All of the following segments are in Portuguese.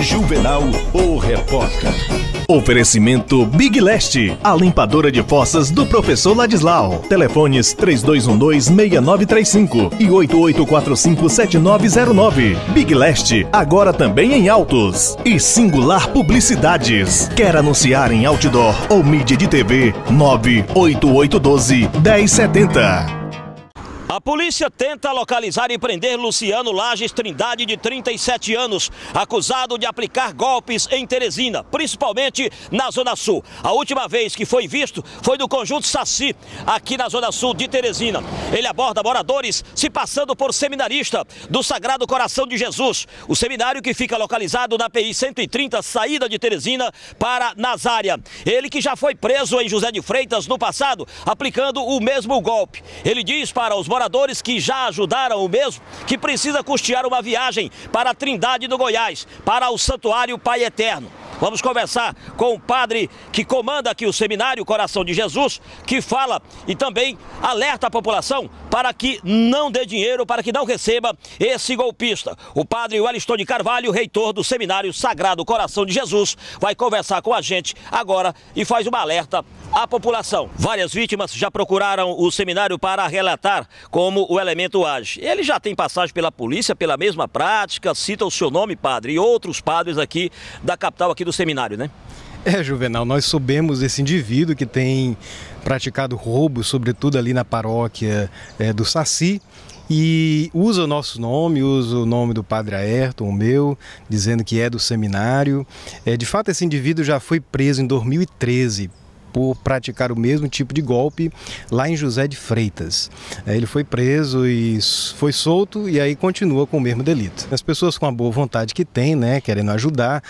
Juvenal, o repórter. Oferecimento Big Leste, a limpadora de fossas do professor Ladislau. Telefones 3212-6935 e 8845-7909. Big Leste, agora também em Autos. E Singular Publicidades. Quer anunciar em outdoor ou mídia de TV? 98812-1070. A polícia tenta localizar e prender Luciano Lages Trindade, de 37 anos, acusado de aplicar golpes em Teresina, principalmente na Zona Sul. A última vez que foi visto foi no Conjunto Saci, aqui na Zona Sul de Teresina. Ele aborda moradores se passando por seminarista do Sagrado Coração de Jesus, o seminário que fica localizado na PI 130, saída de Teresina para Nazária. Ele que já foi preso em José de Freitas no passado, aplicando o mesmo golpe. Ele diz para os moradores que já ajudaram o mesmo que precisa custear uma viagem para a Trindade do Goiás, para o Santuário Pai Eterno. Vamos conversar com o padre que comanda aqui o Seminário Coração de Jesus, que fala e também alerta a população para que não dê dinheiro, para que não receba esse golpista. O padre Wellington de Carvalho, reitor do Seminário Sagrado Coração de Jesus, vai conversar com a gente agora e faz uma alerta à população. Várias vítimas já procuraram o seminário para relatar como o elemento age. Ele já tem passagem pela polícia, pela mesma prática, cita o seu nome, padre, e outros padres aqui da capital, aqui do seminário, né? Juvenal, nós soubemos desse indivíduo que tem praticado roubo, sobretudo ali na paróquia do Saci, e usa o nosso nome, usa o nome do padre Ayrton, o meu, dizendo que é do seminário. De fato, esse indivíduo já foi preso em 2013, por praticar o mesmo tipo de golpe lá em José de Freitas. Ele foi preso e foi solto e aí continua com o mesmo delito. As pessoas com a boa vontade que têm, né, querendo ajudar,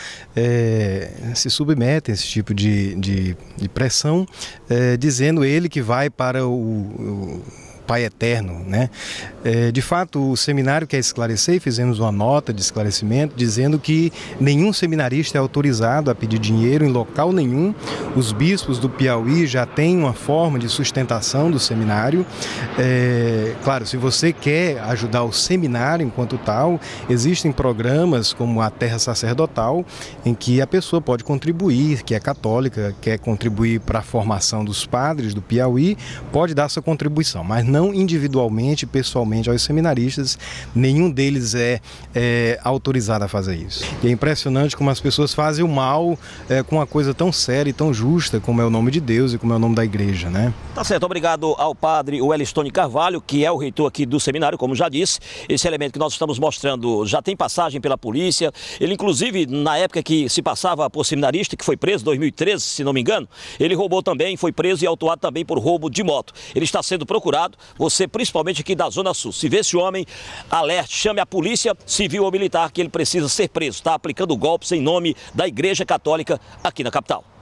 se submetem a esse tipo de pressão, dizendo ele que vai para o Pai Eterno, né? De fato, o seminário quer esclarecer e fizemos uma nota de esclarecimento dizendo que nenhum seminarista é autorizado a pedir dinheiro em local nenhum. Os bispos do Piauí já têm uma forma de sustentação do seminário. Claro, se você quer ajudar o seminário enquanto tal, existem programas como a Terra Sacerdotal, em que a pessoa pode contribuir, que é católica, quer contribuir para a formação dos padres do Piauí, pode dar sua contribuição, mas não individualmente, pessoalmente aos seminaristas, nenhum deles é autorizado a fazer isso. E é impressionante como as pessoas fazem o mal com uma coisa tão séria e tão justa como é o nome de Deus e como é o nome da igreja, né? Tá certo, obrigado ao padre Wellington de Carvalho, que é o reitor aqui do seminário, como já disse. Esse elemento que nós estamos mostrando já tem passagem pela polícia. Ele, inclusive, na época que se passava por seminarista, que foi preso em 2013, se não me engano, ele roubou também, foi preso e autuado também por roubo de moto. Ele está sendo procurado, você principalmente aqui da Zona Sul. Se vê esse homem, alerte, chame a polícia civil ou militar, que ele precisa ser preso. Está aplicando golpes em nome da Igreja Católica aqui na capital.